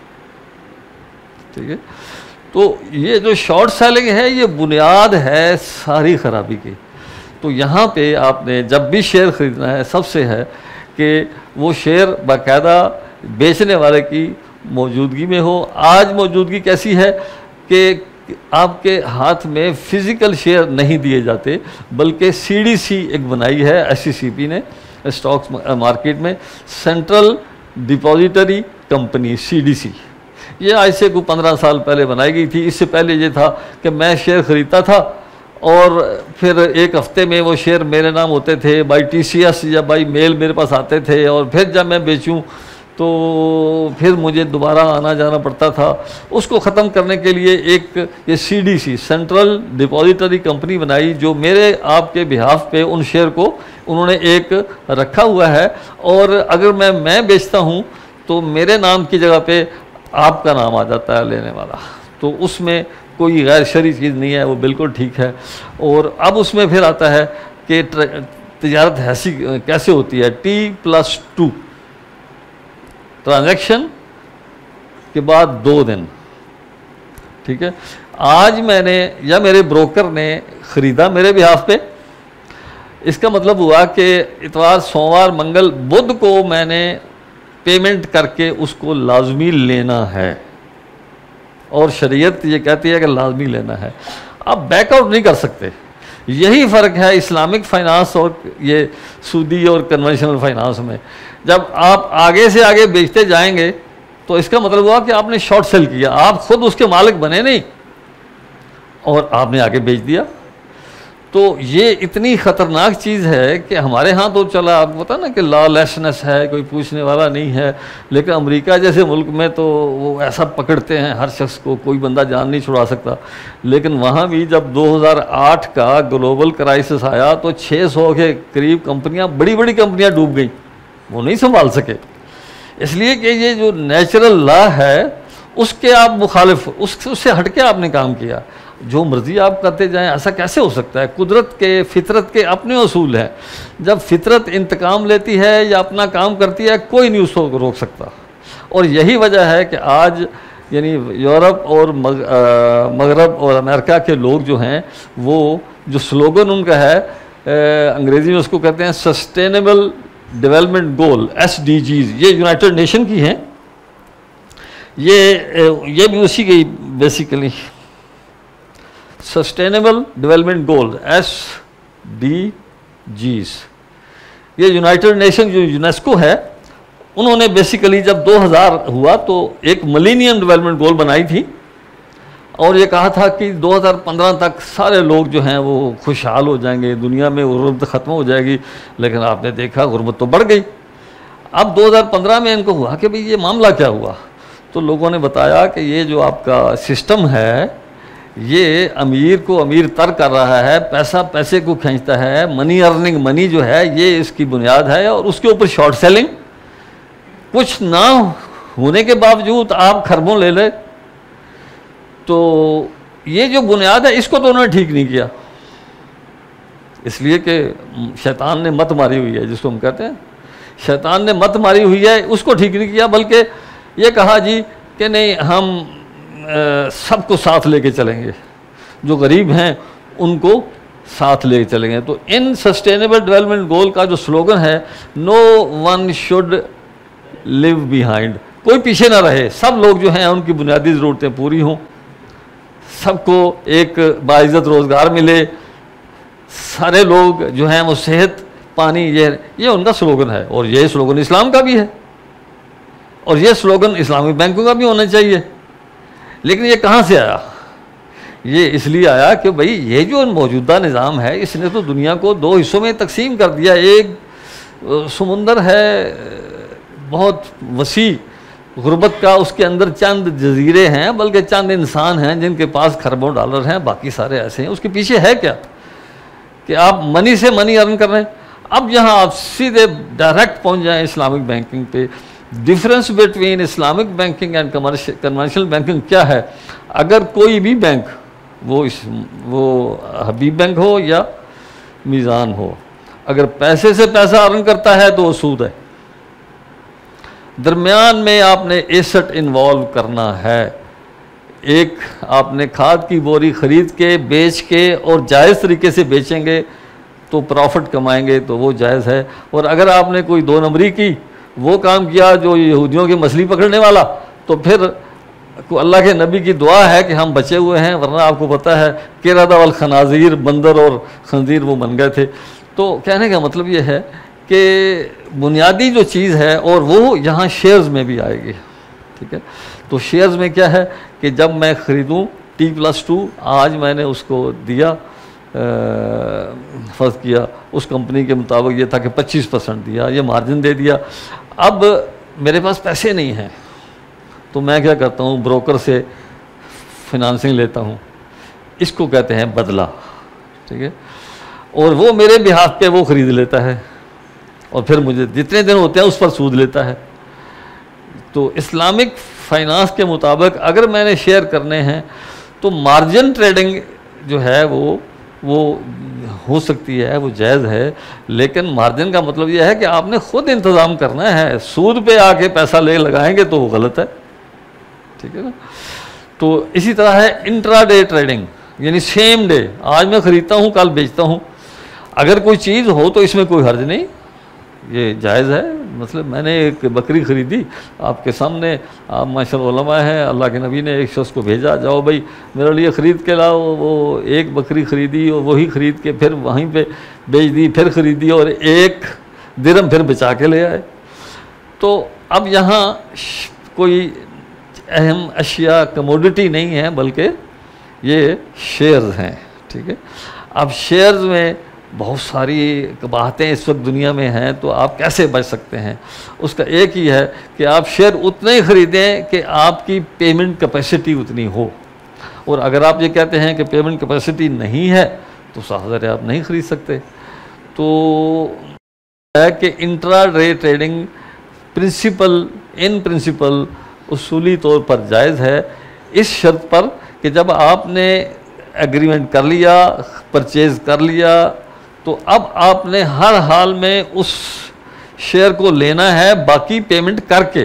ठीक है, तो ये जो शॉर्ट सेलिंग है ये बुनियाद है सारी खराबी की। तो यहाँ पे आपने जब भी शेयर ख़रीदना है, सबसे है कि वो शेयर बाकायदा बेचने वाले की मौजूदगी में हो। आज मौजूदगी कैसी है कि आपके हाथ में फ़िज़िकल शेयर नहीं दिए जाते, बल्कि सी डी सी एक बनाई है एस सी सी पी ने स्टॉक्स मार्केट में, central depository company C D C. ये आज से कोई पंद्रह साल पहले बनाई गई थी। इससे पहले ये था कि मैं शेयर ख़रीदता था और फिर एक हफ्ते में वो शेयर मेरे नाम होते थे, बाई टी सी एस या बाई मेल मेरे पास आते थे, और फिर जब मैं बेचूं तो फिर मुझे दोबारा आना जाना पड़ता था। उसको ख़त्म करने के लिए एक ये C D C central depository company बनाई, जो मेरे आपके बिहाफ पे उन शेयर को उन्होंने एक रखा हुआ है, और अगर मैं मैं बेचता हूँ तो मेरे नाम की जगह पे आपका नाम आ जाता है लेने वाला। तो उसमें कोई गैर शरई चीज़ नहीं है, वो बिल्कुल ठीक है। और अब उसमें फिर आता है कि तिजारत ऐसी कैसे होती है, टी प्लस टू ट्रांजैक्शन के बाद दो दिन। ठीक है, आज मैंने या मेरे ब्रोकर ने ख़रीदा मेरे बिहाफ पे, इसका मतलब हुआ कि इतवार सोमवार मंगल बुध को मैंने पेमेंट करके उसको लाजमी लेना है, और शरीयत ये कहती है कि लाजमी लेना है। आप बैकआउट नहीं कर सकते। यही फ़र्क है इस्लामिक फ़ाइनांस और ये सूदी और कन्वेंशनल फ़ाइनांस में। जब आप आगे से आगे बेचते जाएंगे तो इसका मतलब हुआ कि आपने शॉर्ट सेल किया, आप खुद उसके मालिक बने नहीं और आपने आगे बेच दिया। तो ये इतनी ख़तरनाक चीज़ है कि हमारे यहाँ तो चला, आपको पता ना कि लॉलेसनेस है, कोई पूछने वाला नहीं है। लेकिन अमेरिका जैसे मुल्क में तो वो ऐसा पकड़ते हैं हर शख्स को, कोई बंदा जान नहीं छुड़ा सकता। लेकिन वहाँ भी जब दो हज़ार आठ का ग्लोबल क्राइसिस आया तो छः सौ के करीब कंपनियाँ, बड़ी बड़ी कंपनियाँ डूब गई, वो नहीं संभाल सके। इसलिए कि ये जो नेचुरल लॉ है उसके आप मुखालिफ, उस उससे हट के आपने काम किया। जो मर्ज़ी आप करते जाएं, ऐसा कैसे हो सकता है? कुदरत के, फितरत के अपने उसूल हैं। जब फितरत इंतकाम लेती है या अपना काम करती है, कोई नहीं उसको रोक सकता। और यही वजह है कि आज यानी यूरोप और मग, मगरब और अमेरिका के लोग जो हैं, वो जो स्लोगन उनका है अंग्रेज़ी में उसको कहते हैं sustainable development goal, S D Gs, ये यूनाइटेड नेशन की हैं। ये ये भी उसी की basically sustainable development goal, S D Gs. ये यूनाइटेड नेशन जो यूनेस्को है, उन्होंने बेसिकली जब दो हज़ार हुआ तो एक मिलेनियम डेवलपमेंट गोल बनाई थी, और ये कहा था कि दो हज़ार पंद्रह तक सारे लोग जो हैं वो खुशहाल हो जाएंगे, दुनिया में गुर्बत ख़त्म हो जाएगी। लेकिन आपने देखा गुर्बत तो बढ़ गई। अब दो हज़ार पंद्रह में इनको हुआ कि भाई ये मामला क्या हुआ, तो लोगों ने बताया कि ये जो आपका सिस्टम है ये अमीर को अमीर तर कर रहा है, पैसा पैसे को खींचता है, मनी अर्निंग मनी जो है ये इसकी बुनियाद है, और उसके ऊपर शॉर्ट सेलिंग, कुछ ना होने के बावजूद आप खरबों ले ले, तो ये जो बुनियाद है इसको तो उन्होंने ठीक नहीं किया। इसलिए कि शैतान ने मत मारी हुई है, जिसको हम कहते हैं शैतान ने मत मारी हुई है, उसको ठीक नहीं किया, बल्कि ये कहा जी कि नहीं हम सबको साथ लेके चलेंगे, जो गरीब हैं उनको साथ लेके चलेंगे। तो इन सस्टेनेबल डेवलपमेंट गोल का जो स्लोगन है, no one should live behind, कोई पीछे ना रहे, सब लोग जो हैं उनकी बुनियादी ज़रूरतें पूरी हों, सबको एक बाइज़्ज़त रोज़गार मिले, सारे लोग जो हैं वो सेहत पानी, ये ये उनका स्लोगन है। और ये स्लोगन इस्लाम का भी है, और ये स्लोगन इस्लामिक बैंकों का भी होना चाहिए। लेकिन ये कहाँ से आया? ये इसलिए आया कि भाई ये जो मौजूदा निज़ाम है इसने तो दुनिया को दो हिस्सों में तकसीम कर दिया। एक समुंदर है बहुत वसी गुर्बत का, उसके अंदर चंद जजीरे हैं, बल्कि चंद इंसान हैं जिनके पास खरबों डॉलर हैं, बाकी सारे ऐसे हैं। उसके पीछे है क्या कि आप मनी से मनी अर्न कर रहे हैं। अब यहाँ आप सीधे डायरेक्ट पहुँच जाएँ इस्लामिक बैंकिंग पे। Difference between Islamic banking and commercial banking क्या है? अगर कोई भी बैंक, वो इस वो हबीब बैंक हो या मीज़ान हो, अगर पैसे से पैसा अर्न करता है तो वो सूद है। दरमियान में आपने एसेट इन्वॉल्व करना है। एक आपने खाद की बोरी ख़रीद के बेच के और जायज़ तरीके से बेचेंगे तो प्रॉफिट कमाएंगे, तो वो जायज़ है। और अगर आपने कोई दो नंबरी की वो काम किया जो यहूदियों की मछली पकड़ने वाला, तो फिर अल्लाह के नबी की दुआ है कि हम बचे हुए हैं, वरना आपको पता है किरदा वल खनाजीर, बंदर और खंजीर वो बन गए थे। तो कहने का मतलब ये है कि बुनियादी जो चीज़ है, और वो यहाँ शेयर्स में भी आएगी, ठीक है। तो शेयर्स में क्या है कि जब मैं ख़रीदूँ टी प्लस टू, आज मैंने उसको दिया, फ़र्ज़ किया उस कंपनी के मुताबिक ये था कि पच्चीस परसेंट दिया, ये मार्जिन दे दिया। अब मेरे पास पैसे नहीं हैं, तो मैं क्या करता हूँ, ब्रोकर से फिनांसिंग लेता हूँ, इसको कहते हैं बदला, ठीक है। और वो मेरे बिहाफ पे वो ख़रीद लेता है, और फिर मुझे जितने दिन होते हैं उस पर सूद लेता है। तो इस्लामिक फाइनेंस के मुताबिक अगर मैंने शेयर करने हैं तो मार्जिन ट्रेडिंग जो है वो वो हो सकती है, वो जायज़ है। लेकिन मार्जिन का मतलब यह है कि आपने ख़ुद इंतज़ाम करना है, सूद पे आके पैसा ले लगाएंगे तो वो गलत है, ठीक है ना। तो इसी तरह है इंट्राडे ट्रेडिंग, यानी सेम डे, आज मैं ख़रीदता हूँ कल बेचता हूँ। अगर कोई चीज़ हो तो इसमें कोई हर्ज नहीं, ये जायज़ है। मतलब मैंने एक बकरी ख़रीदी आपके सामने, आप माशाअल्लाह उलमा हैं, अल्लाह के नबी ने एक शख्स को भेजा, जाओ भाई मेरे लिए ख़रीद के लाओ। वो एक बकरी ख़रीदी और वही ख़रीद के फिर वहीं पे बेच दी, फिर ख़रीदी और एक दिरहम फिर बचा के ले आए। तो अब यहाँ कोई अहम अशिया कमोडिटी नहीं है, बल्कि ये शेयर्स हैं, ठीक है। अब शेयर्स में बहुत सारी बातें इस वक्त दुनिया में हैं, तो आप कैसे बच सकते हैं? उसका एक ही है कि आप शेयर उतने ही ख़रीदें कि आपकी पेमेंट कैपेसिटी उतनी हो। और अगर आप ये कहते हैं कि पेमेंट कैपेसिटी नहीं है तो साहब आप नहीं ख़रीद सकते। तो है कि intraday trading principle in principle उसूली तौर पर जायज़ है, इस शर्त पर कि जब आपने एग्रीमेंट कर लिया, परचेज़ कर लिया, तो अब आपने हर हाल में उस शेयर को लेना है, बाकी पेमेंट करके,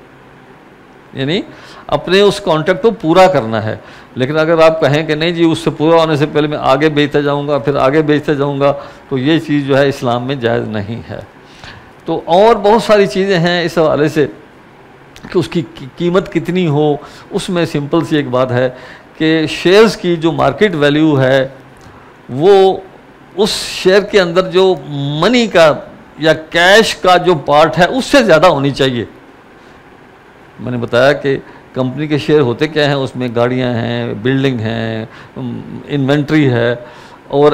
यानी अपने उस कॉन्ट्रैक्ट को पूरा करना है। लेकिन अगर आप कहें कि नहीं जी उससे पूरा होने से पहले मैं आगे बेचता जाऊंगा, फिर आगे बेचते जाऊंगा, तो ये चीज़ जो है इस्लाम में जायज़ नहीं है। तो और बहुत सारी चीज़ें हैं इस हवाले से कि उसकी कीमत कितनी हो। उसमें सिंपल सी एक बात है कि शेयर्स की जो मार्केट वैल्यू है वो उस शेयर के अंदर जो मनी का या कैश का जो पार्ट है उससे ज़्यादा होनी चाहिए। मैंने बताया कि कंपनी के शेयर होते क्या हैं, उसमें गाड़ियां हैं, बिल्डिंग हैं, इन्वेंट्री है और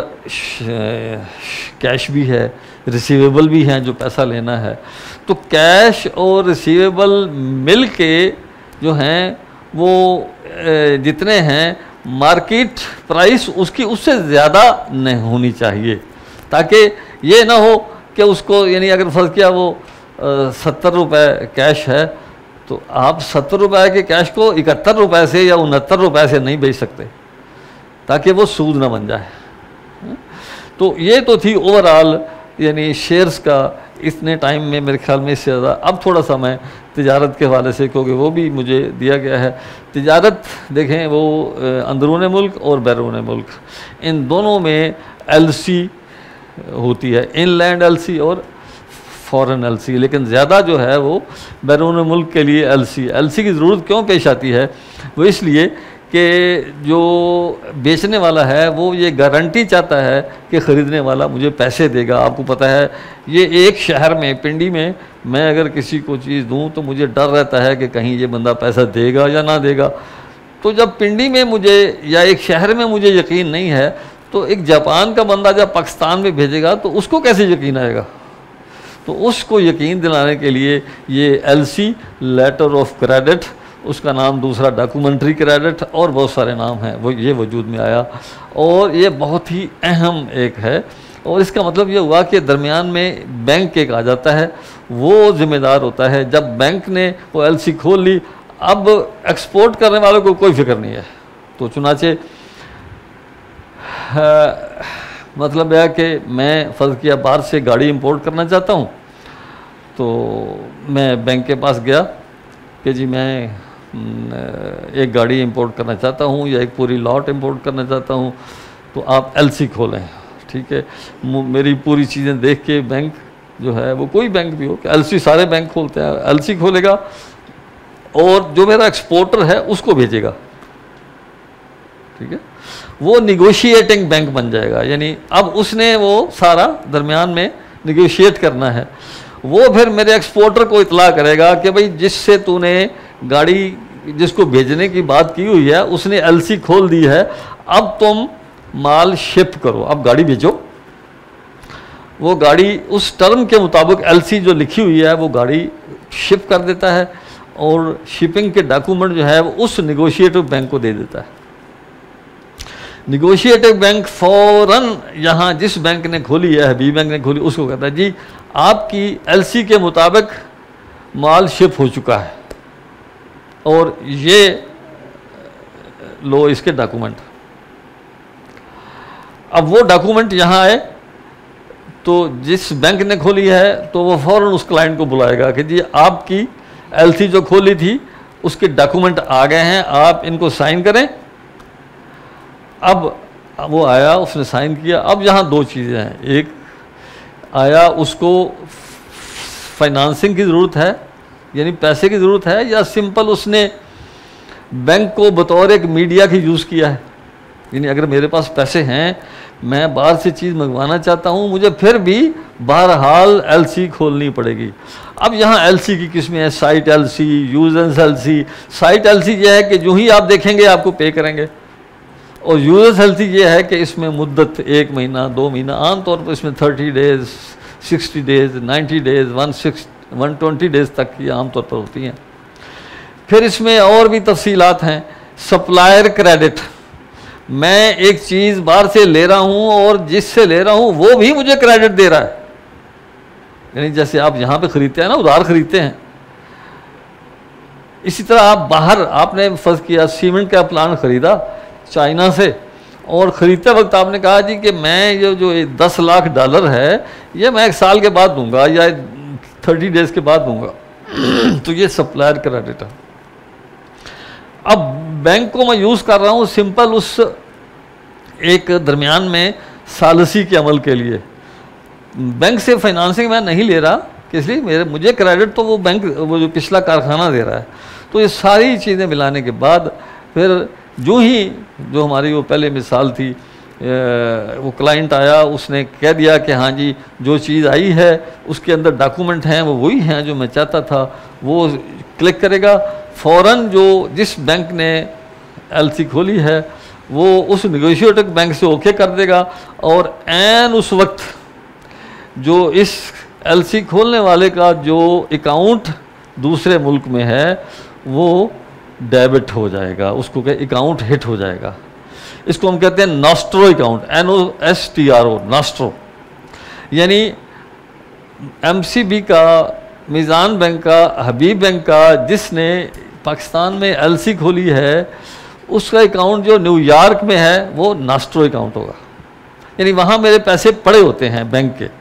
कैश भी है, रिसीवेबल भी हैं जो पैसा लेना है। तो कैश और रिसीवेबल मिल के जो हैं वो जितने हैं मार्केट प्राइस उसकी उससे ज़्यादा नहीं होनी चाहिए, ताकि ये ना हो कि उसको, यानी अगर फर्ज किया वो सत्तर रुपये कैश है तो आप सत्तर रुपये के कैश को इकहत्तर रुपये से या उनहत्तर रुपये से नहीं बेच सकते, ताकि वो सूद ना बन जाए। तो ये तो थी ओवरऑल यानी शेयर्स का इतने टाइम में मेरे ख्याल में इससे ज़्यादा। अब थोड़ा सा मैं तिजारत के हवाले से, क्योंकि वो भी मुझे दिया गया है। तिजारत देखें, वो अंदरून मुल्क और बैरून मुल्क, इन दोनों में एलसी होती है, इनलैंड एलसी और फॉरेन एलसी, लेकिन ज़्यादा जो है वो बैरून मुल्क के लिए एलसी एलसी की ज़रूरत क्यों पेश आती है? वो इसलिए कि जो बेचने वाला है वो ये गारंटी चाहता है कि ख़रीदने वाला मुझे पैसे देगा। आपको पता है, ये एक शहर में, पिंडी में, मैं अगर किसी को चीज़ दूं तो मुझे डर रहता है कि कहीं ये बंदा पैसा देगा या ना देगा। तो जब पिंडी में मुझे या एक शहर में मुझे यकीन नहीं है, तो एक जापान का बंदा जब पाकिस्तान में भेजेगा तो उसको कैसे यकीन आएगा? तो उसको यकीन दिलाने के लिए ये एलसी, लेटर ऑफ क्रेडिट, उसका नाम दूसरा डॉक्यूमेंट्री क्रेडिट, और बहुत सारे नाम हैं, वो ये वजूद में आया। और ये बहुत ही अहम एक है, और इसका मतलब ये हुआ कि दरमियान में बैंक एक आ जाता है, वो ज़िम्मेदार होता है। जब बैंक ने वो एलसी खोल ली, अब एक्सपोर्ट करने वालों को कोई फिक्र नहीं है। तो चुनाचे मतलब यह कि मैं फ़र्ज़ किया बाहर से गाड़ी इंपोर्ट करना चाहता हूँ, तो मैं बैंक के पास गया कि जी मैं एक गाड़ी इंपोर्ट करना चाहता हूँ या एक पूरी लॉट इंपोर्ट करना चाहता हूँ, तो आप एलसी खोलें। ठीक है, मेरी पूरी चीज़ें देख के बैंक जो है, वो कोई बैंक भी हो, एलसी सारे बैंक खोलते हैं, एलसी खोलेगा और जो मेरा एक्सपोर्टर है उसको भेजेगा। ठीक है, वो निगोशिएटिंग बैंक बन जाएगा, यानी अब उसने वो सारा दरमियान में निगोशिएट करना है। वो फिर मेरे एक्सपोर्टर को इतला करेगा कि भाई जिससे तूने गाड़ी, जिसको भेजने की बात की हुई है, उसने एलसी खोल दी है, अब तुम माल शिप करो, अब गाड़ी भेजो। वो गाड़ी उस टर्म के मुताबिक एलसी जो लिखी हुई है वो गाड़ी शिप कर देता है, और शिपिंग के डॉक्यूमेंट जो है वो उस निगोशिएटिव बैंक को दे देता है। निगोशिएटिव बैंक फौरन यहाँ जिस बैंक ने खोली है, हबीब बैंक ने खोली, उसको कहता है जी आपकी एलसी के मुताबिक माल शिप हो चुका है, और ये लो इसके डॉक्यूमेंट। अब वो डॉक्यूमेंट यहाँ आए तो जिस बैंक ने खोली है तो वो फौरन उस क्लाइंट को बुलाएगा कि जी आपकी एलसी जो खोली थी उसके डॉक्यूमेंट आ गए हैं, आप इनको साइन करें। अब वो आया, उसने साइन किया। अब यहाँ दो चीज़ें हैं, एक आया उसको फाइनेंसिंग की ज़रूरत है, यानी पैसे की ज़रूरत है, या सिंपल उसने बैंक को बतौर एक मीडिया की यूज़ किया है, यानी अगर मेरे पास पैसे हैं, मैं बाहर से चीज़ मंगवाना चाहता हूँ, मुझे फिर भी बहरहाल एलसी खोलनी पड़ेगी। अब यहाँ एलसी की किस्में हैं, sight LC, usance LC. Sight LC ये है कि जो ही आप देखेंगे आपको पे करेंगे, और यूजर्स एलसी ये है कि इसमें मुद्दत एक महीना, दो महीना, आमतौर पर इसमें thirty days, sixty days, ninety days, one six one twenty days तक की आमतौर पर होती हैं। फिर इसमें और भी तफसीलात हैं। सप्लायर क्रेडिट, मैं एक चीज़ बाहर से ले रहा हूँ और जिससे ले रहा हूँ वो भी मुझे क्रेडिट दे रहा है, यानी जैसे आप यहाँ पे ख़रीदते हैं ना, उधार ख़रीदते हैं, इसी तरह आप बाहर, आपने फर्ज किया सीमेंट का प्लांट ख़रीदा चाइना से, और ख़रीदते वक्त आपने कहा जी कि मैं ये जो दस लाख डॉलर है ये मैं एक साल के बाद दूंगा या थर्टी डेज़ के बाद दूंगा, तो ये सप्लायर क्रेडिट है। अब बैंक को मैं यूज़ कर रहा हूँ सिंपल उस एक दरमियान में सालसी के अमल के लिए। बैंक से फाइनेंसिंग मैं नहीं ले रहा, इसलिए मेरे मुझे क्रेडिट तो वो बैंक, वो जो पिछला कारखाना दे रहा है। तो ये सारी चीज़ें मिलाने के बाद फिर जो ही जो हमारी वो पहले मिसाल थी, वो क्लाइंट आया, उसने कह दिया कि हाँ जी जो चीज़ आई है उसके अंदर डॉक्यूमेंट हैं वो वही हैं जो मैं चाहता था, वो क्लिक करेगा, फ़ौरन जो जिस बैंक ने एलसी खोली है वो उस निगोशिएटिव बैंक से ओके कर देगा, और ऐन उस वक्त जो इस एलसी खोलने वाले का जो अकाउंट दूसरे मुल्क में है वो डेबिट हो जाएगा, उसको क्या अकाउंट हिट हो जाएगा, इसको हम कहते हैं nostro account, N O S T R O, nostro. यानी एमसीबी का, मीज़ान बैंक का, हबीब बैंक का, जिसने पाकिस्तान में एलसी खोली है, उसका अकाउंट जो न्यूयॉर्क में है वो नॉस्ट्रो अकाउंट होगा। यानी वहाँ मेरे पैसे पड़े होते हैं बैंक के।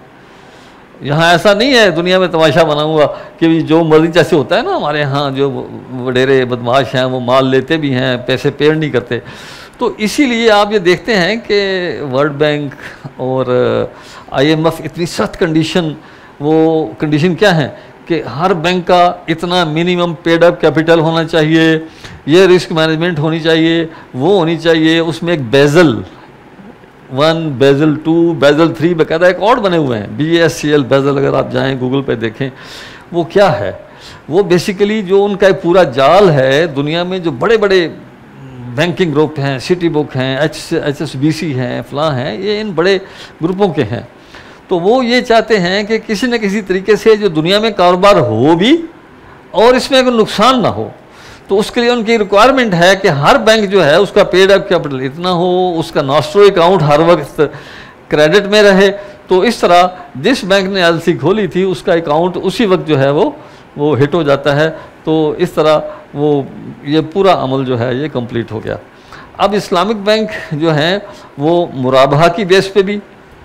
यहाँ ऐसा नहीं है दुनिया में तमाशा बना हुआ कि जो मर्जी, जैसे होता है ना हमारे यहाँ जो वडेरे बदमाश हैं वो माल लेते भी हैं, पैसे पेड नहीं करते। तो इसीलिए आप ये देखते हैं कि वर्ल्ड बैंक और आईएमएफ इतनी सख्त कंडीशन, वो कंडीशन क्या है कि हर बैंक का इतना मिनिमम पेड अप कैपिटल होना चाहिए, ये रिस्क मैनेजमेंट होनी चाहिए, वो होनी चाहिए, उसमें एक Basel one, Basel two, Basel three, बाकायदा एक और बने हुए हैं, B S C L Basel. अगर आप जाएं गूगल पे देखें वो क्या है, वो बेसिकली जो उनका एक पूरा जाल है दुनिया में, जो बड़े बड़े बैंकिंग ग्रुप हैं, सिटी बुक हैं, H H S B C हैं, फलां हैं, ये इन बड़े ग्रुपों के हैं। तो वो ये चाहते हैं कि किसी न किसी तरीके से जो दुनिया में कारोबार हो भी और इसमें अगर नुकसान ना हो, तो उसके लिए उनकी रिक्वायरमेंट है कि हर बैंक जो है उसका पेड अप कैपिटल इतना हो, उसका नॉस्ट्रो अकाउंट हर वक्त क्रेडिट में रहे। तो इस तरह जिस बैंक ने एलसी खोली थी उसका अकाउंट उसी वक्त जो है वो वो हिट हो जाता है। तो इस तरह वो ये पूरा अमल जो है ये कंप्लीट हो गया। अब इस्लामिक बैंक जो हैं वो मुराबहा की बेस पे भी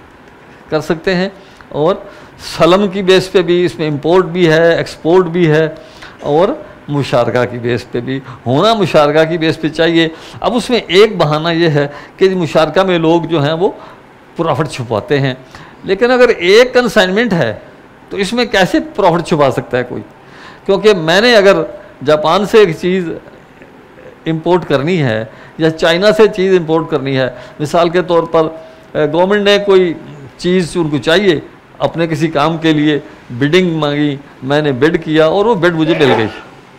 कर सकते हैं और सलम की बेस पे भी, इसमें इंपोर्ट भी है, एक्सपोर्ट भी है, और मुशारका की बेस पे भी होना, मुशारका की बेस पे चाहिए। अब उसमें एक बहाना ये है कि मुशारका में लोग जो हैं वो प्रॉफिट छुपाते हैं, लेकिन अगर एक कंसाइनमेंट है तो इसमें कैसे प्रॉफिट छुपा सकता है कोई? क्योंकि मैंने अगर जापान से एक चीज़ इंपोर्ट करनी है या चाइना से चीज़ इंपोर्ट करनी है, मिसाल के तौर पर गवर्नमेंट ने कोई चीज़ उनको चाहिए अपने किसी काम के लिए, बिडिंग मांगी, मैंने बिड किया और वो बिड मुझे मिल गई।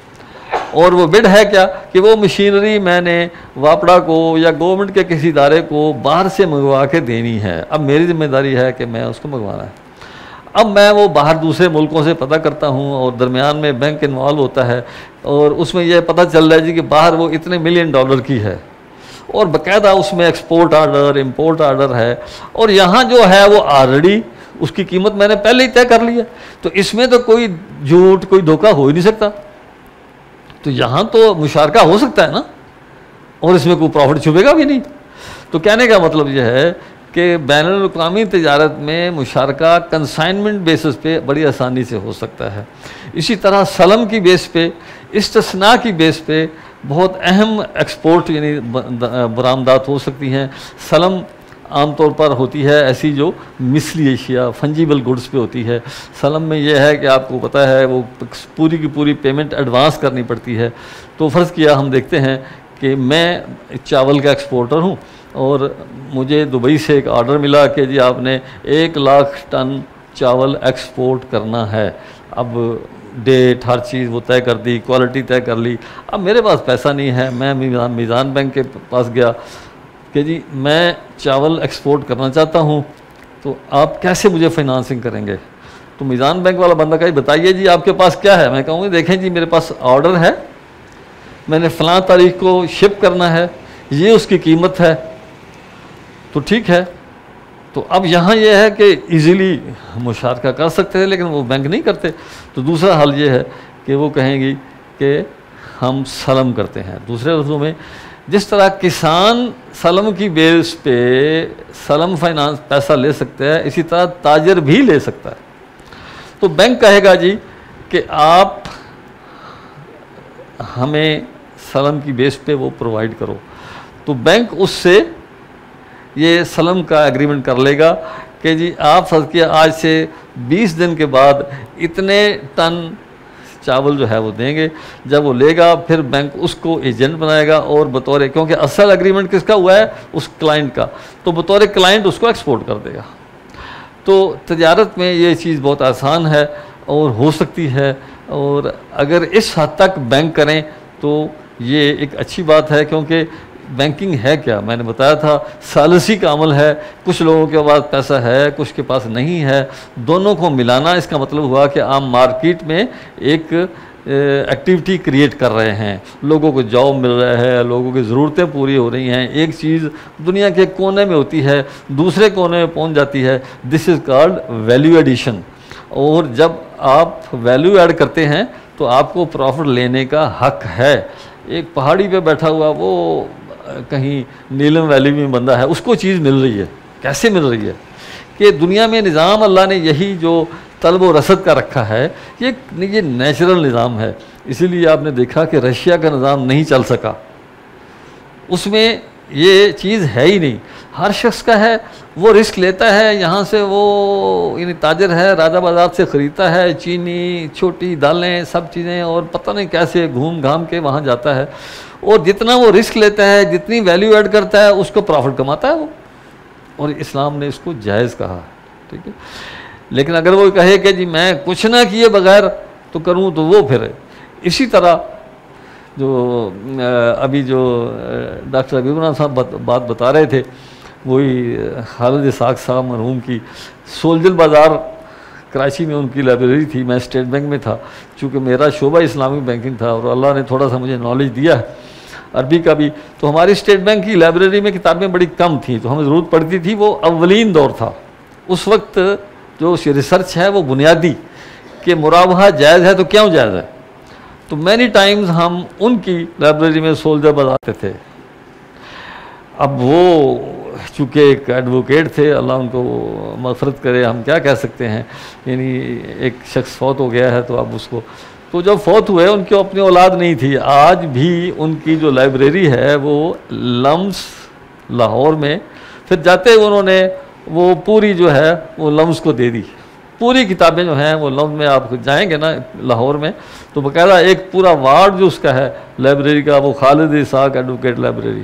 और वो बिड है क्या कि वो मशीनरी मैंने वापड़ा को या गवर्नमेंट के किसी इदारे को बाहर से मंगवा के देनी है। अब मेरी जिम्मेदारी है कि मैं उसको मंगवाना है। अब मैं वो बाहर दूसरे मुल्कों से पता करता हूँ और दरमियान में बैंक इन्वॉल्व होता है और उसमें यह पता चल रहा है जी कि बाहर वो इतने मिलियन डॉलर की है और बाकायदा उसमें एक्सपोर्ट ऑर्डर, इम्पोर्ट ऑर्डर है, और यहाँ जो है वो ऑलरेडी उसकी कीमत मैंने पहले ही तय कर ली है। तो इसमें तो कोई झूठ, कोई धोखा हो ही नहीं सकता। तो यहाँ तो मुशारका हो सकता है ना, और इसमें कोई प्रॉफिट छुपेगा भी नहीं। तो कहने का मतलब यह है कि बैनुल-अक़वामी तिजारत में मुशारका कंसाइनमेंट बेसिस पे बड़ी आसानी से हो सकता है। इसी तरह सलम की बेस पे, इस्तिस्ना की बेस पे बहुत अहम एक्सपोर्ट यानी बरामदात हो सकती हैं। सलम आमतौर पर होती है ऐसी जो मिसली एशिया, फंजीबल गुड्स पे होती है। सलम में यह है कि आपको पता है वो पूरी की पूरी पेमेंट एडवांस करनी पड़ती है। तो फ़र्ज़ किया हम देखते हैं कि मैं चावल का एक्सपोर्टर हूँ और मुझे दुबई से एक ऑर्डर मिला कि जी आपने एक लाख टन चावल एक्सपोर्ट करना है। अब डेट हर चीज़ वो तय कर दी, क्वालिटी तय कर ली। अब मेरे पास पैसा नहीं है, मैं मीज़ान मीज़ान बैंक के पास गया कि जी मैं चावल एक्सपोर्ट करना चाहता हूँ, तो आप कैसे मुझे फाइनेंसिंग करेंगे? तो मीज़ान बैंक वाला बंदा कही बताइए जी आपके पास क्या है। मैं कहूँगी देखें जी मेरे पास ऑर्डर है, मैंने फ़लाँ तारीख को शिप करना है, ये उसकी कीमत है, तो ठीक है। तो अब यहाँ ये है कि इजीली मुशारका कर सकते हैं, लेकिन वो बैंक नहीं करते। तो दूसरा हल ये है कि वो कहेंगी कि हम सलम करते हैं। दूसरे लफ्ज़ों में, जिस तरह किसान सलम की बेस पे सलम फाइनेंस पैसा ले सकता है, इसी तरह ताजर भी ले सकता है। तो बैंक कहेगा जी कि आप हमें सलम की बेस पे वो प्रोवाइड करो। तो बैंक उससे ये सलम का एग्रीमेंट कर लेगा कि जी आप फर्ज किया आज से बीस दिन के बाद इतने टन चावल जो है वो देंगे। जब वो लेगा फिर बैंक उसको एजेंट बनाएगा और बतौर, क्योंकि असल एग्रीमेंट किसका हुआ है? उस क्लाइंट का, तो बतौर क्लाइंट उसको एक्सपोर्ट कर देगा। तो तजारत में ये चीज़ बहुत आसान है और हो सकती है, और अगर इस हद तक बैंक करें तो ये एक अच्छी बात है। क्योंकि बैंकिंग है क्या, मैंने बताया था सालसी का अमल है। कुछ लोगों के पास पैसा है, कुछ के पास नहीं है, दोनों को मिलाना, इसका मतलब हुआ कि आप मार्केट में एक एक्टिविटी क्रिएट कर रहे हैं, लोगों को जॉब मिल रहा है, लोगों की ज़रूरतें पूरी हो रही हैं, एक चीज़ दुनिया के कोने में होती है दूसरे कोने में पहुंच जाती है, this is called value addition. और जब आप वैल्यू ऐड करते हैं तो आपको प्रॉफिट लेने का हक है। एक पहाड़ी पे बैठा हुआ वो कहीं नीलम वैली में बंदा है, उसको चीज़ मिल रही है, कैसे मिल रही है कि दुनिया में निज़ाम अल्लाह ने यही जो तलब व रसद का रखा है, ये ये नेचुरल निज़ाम है। इसीलिए आपने देखा कि रशिया का निज़ाम नहीं चल सका, उसमें ये चीज़ है ही नहीं। हर शख्स का है, वो रिस्क लेता है, यहाँ से वो यानी ताजर है, राजा बाजार से ख़रीदता है चीनी, छोटी दालें, सब चीज़ें, और पता नहीं कैसे घूम घाम के वहाँ जाता है, और जितना वो रिस्क लेता है, जितनी वैल्यू ऐड करता है, उसको प्रॉफिट कमाता है वो। और इस्लाम ने इसको जायज़ कहा, ठीक है। लेकिन अगर वो कहे कि जी मैं कुछ ना किए बगैर तो करूँ, तो वो फिर इसी तरह जो अभी जो डॉक्टर हबीबुर साहब बात, बात बता रहे थे, वही खालिद इसाक साहब मरहूम की सोल्जर बाज़ार कराची में उनकी लाइब्रेरी थी। मैं स्टेट बैंक में था, चूँकि मेरा शोबा इस्लामिक बैंकिंग था और अल्लाह ने थोड़ा सा मुझे नॉलेज दिया है अरबी का भी, तो हमारी स्टेट बैंक की लाइब्रेरी में किताबें बड़ी कम थी, तो हमें ज़रूरत पड़ती थी। वो अव्वलीन दौर था, उस वक्त जो रिसर्च है वो बुनियादी कि मुराबहा जायज़ है तो क्यों जायज़ है, तो मैनी टाइम्स हम उनकी लाइब्रेरी में सोल्जर बजाते थे। अब वो चूँकि एक एडवोकेट थे, अल्लाह उनको मग़फ़िरत करे, हम क्या कह सकते हैं, यानी एक शख्स फौत हो गया है तो अब उसको, तो जब फौत हुए उनकी अपनी औलाद नहीं थी। आज भी उनकी जो लाइब्रेरी है वो लम्स लाहौर में, फिर जाते हुए उन्होंने वो पूरी जो है वो लम्स को दे दी, पूरी किताबें जो हैं वो लम्स में, आप जाएंगे ना लाहौर में तो बाकायदा एक पूरा वार्ड जो उसका है लाइब्रेरी का, वो खालिद इसाक एडवोकेट लाइब्रेरी।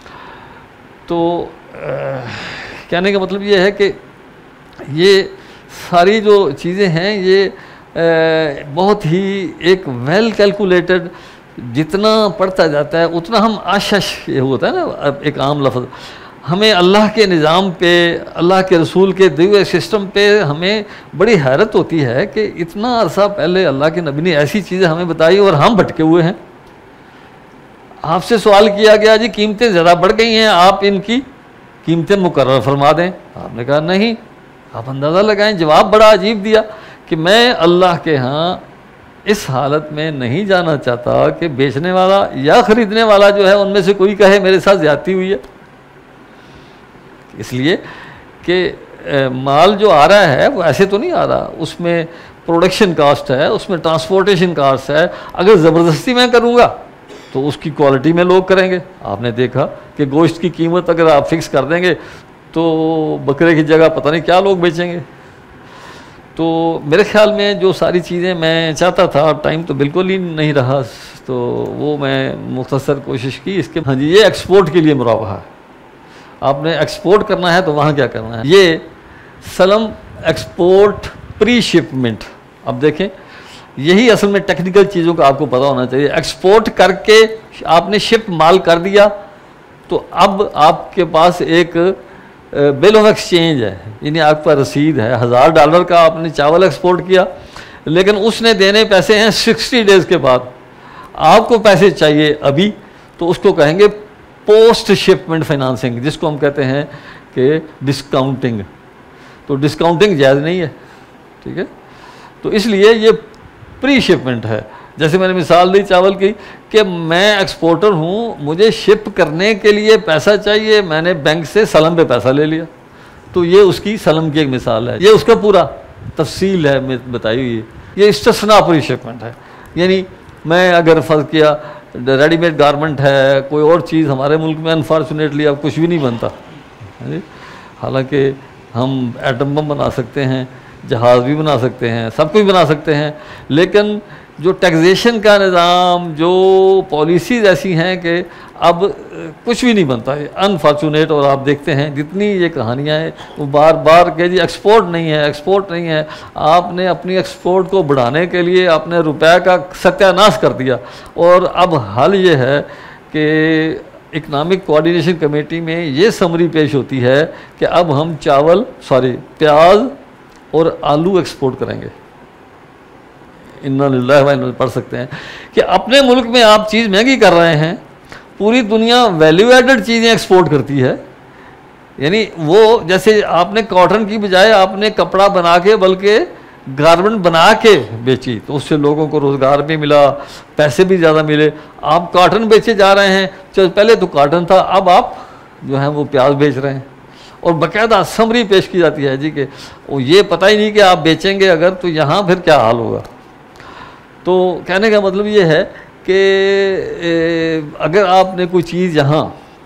तो आ, कहने का मतलब ये है कि ये सारी जो चीज़ें हैं ये आ, बहुत ही एक वेल कैलकुलेटेड, जितना पढ़ता जाता है उतना हम आशश, ये होता है ना एक आम लफ्ज़, हमें अल्लाह के निज़ाम पे, अल्लाह के रसूल के दिए हुए सिस्टम पे हमें बड़ी हैरत होती है कि इतना अरसा पहले अल्लाह के नबी ने ऐसी चीज़ें हमें बताई और हम भटके हुए हैं। आपसे सवाल किया गया जी कीमतें ज़्यादा बढ़ गई हैं, आप इनकी कीमतें मुकर्रर फरमा दें, आपने कहा नहीं, आप अंदाज़ा लगाएं। जवाब बड़ा अजीब दिया कि मैं अल्लाह के यहाँ इस हालत में नहीं जाना चाहता कि बेचने वाला या ख़रीदने वाला जो है उनमें से कोई कहे मेरे साथ ज़्यादती हुई है। इसलिए कि माल जो आ रहा है वो ऐसे तो नहीं आ रहा, उसमें प्रोडक्शन कास्ट है, उसमें ट्रांसपोर्टेशन कास्ट है। अगर ज़बरदस्ती मैं करूँगा तो उसकी क्वालिटी में लोग करेंगे। आपने देखा कि गोश्त की कीमत अगर आप फिक्स कर देंगे तो बकरे की जगह पता नहीं क्या लोग बेचेंगे। तो मेरे ख्याल में जो सारी चीज़ें मैं चाहता था, टाइम तो बिल्कुल ही नहीं रहा, तो वो मैं मुख्तसर कोशिश की इसके। हाँ जी, ये एक्सपोर्ट के लिए मुराबहा है, आपने एक्सपोर्ट करना है तो वहाँ क्या करना है। ये सलम एक्सपोर्ट प्री शिपमेंट, अब देखें यही असल में टेक्निकल चीज़ों का आपको पता होना चाहिए। एक्सपोर्ट करके आपने शिप माल कर दिया तो अब आपके पास एक बिल ऑफ एक्सचेंज है, यानी आपके पास रसीद है। हज़ार डॉलर का आपने चावल एक्सपोर्ट किया, लेकिन उसने देने पैसे हैं सिक्सटी डेज़ के बाद, आपको पैसे चाहिए अभी, तो उसको कहेंगे पोस्ट शिपमेंट फाइनेंसिंग, जिसको हम कहते हैं कि डिस्काउंटिंग। तो डिस्काउंटिंग जायज़ नहीं है, ठीक है। तो इसलिए ये प्री शिपमेंट है। जैसे मैंने मिसाल दी चावल की कि मैं एक्सपोर्टर हूँ, मुझे शिप करने के लिए पैसा चाहिए, मैंने बैंक से सलम पे पैसा ले लिया, तो ये उसकी सलम की एक मिसाल है। ये उसका पूरा तफसील है बताई हुई। ये इस्तिस्ना प्री शिपमेंट है, यानी मैं अगर फ़र्ज़ किया रेडीमेड गारमेंट है, कोई और चीज़ हमारे मुल्क में अनफॉर्चुनेटली अब कुछ भी नहीं बनता, हालांकि हम एटम बम बना सकते हैं, जहाज़ भी बना सकते हैं, सब कुछ बना सकते हैं, लेकिन जो टैक्सेशन का निज़ाम, जो पॉलिसीज़ ऐसी हैं कि अब कुछ भी नहीं बनता है, अनफॉर्चुनेट। और आप देखते हैं जितनी ये कहानियाँ हैं वो बार बार के जी एक्सपोर्ट नहीं है, एक्सपोर्ट नहीं है। आपने अपनी एक्सपोर्ट को बढ़ाने के लिए आपने रुपए का सत्यानाश कर दिया, और अब हल ये है कि इकनॉमिक कोऑर्डिनेशन कमेटी में ये समरी पेश होती है कि अब हम चावल सॉरी प्याज और आलू एक्सपोर्ट करेंगे। इन्ना लिल्लाहि व इन्ना इलैहि पढ़ सकते हैं कि अपने मुल्क में आप चीज़ महंगी कर रहे हैं, पूरी दुनिया वैल्यू एडेड चीज़ें एक्सपोर्ट करती है। यानी वो जैसे आपने कॉटन की बजाय आपने कपड़ा बना के बल्कि गारमेंट बना के बेची, तो उससे लोगों को रोज़गार भी मिला, पैसे भी ज़्यादा मिले। आप कॉटन बेचे जा रहे हैं, चलो पहले तो कॉटन था, अब आप जो है वो प्याज बेच रहे हैं, और बाकायदा समरी पेश की जाती है जी कि वो ये पता ही नहीं कि आप बेचेंगे अगर तो यहाँ फिर क्या हाल होगा। तो कहने का मतलब ये है कि अगर आपने कोई चीज़ यहाँ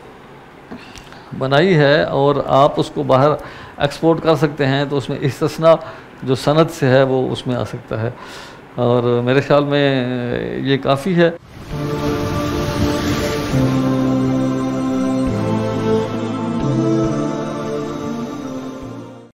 बनाई है और आप उसको बाहर एक्सपोर्ट कर सकते हैं, तो उसमें इस्तिस्ना जो सनद से है वो उसमें आ सकता है, और मेरे ख्याल में ये काफ़ी है।